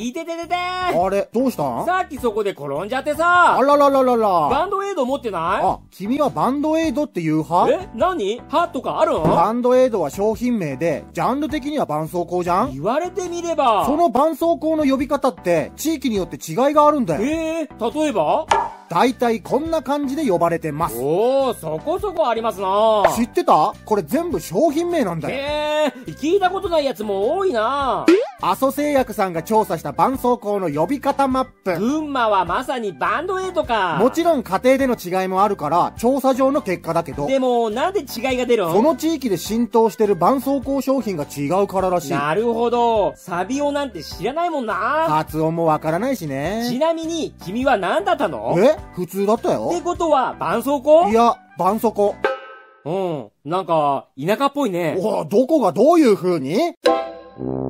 いててててあれ、どうしたん？ さっきそこで転んじゃってさ。 あららららら。 バンドエイド持ってない？ あ、君はバンドエイドっていう派？ 何？歯とかあるん？ バンドエイドは商品名で、ジャンル的には絆創膏じゃん？ 言われてみれば。 その絆創膏の呼び方って、地域によって違いがあるんだよ。 例えば？ だいたいこんな感じで呼ばれてます。 おー、そこそこありますな。 知ってた？これ全部商品名なんだよ。 聞いたことないやつも多いな。 阿蘇製薬さんが調査した絆創膏の呼び方マップ。 群馬はまさにバンドエイドか。 もちろん家庭での違いもあるから、調査上の結果だけど。 でも、なんで違いが出るん？ その地域で浸透してる絆創膏商品が違うかららしい。 なるほど。サビオなんて知らないもんな。 発音もわからないしね。 ちなみに、君は何だったの？ 普通だったよ。 ってことは、絆創膏？ いや、絆創膏。 なんか、田舎っぽいね。 どこがどういう風に？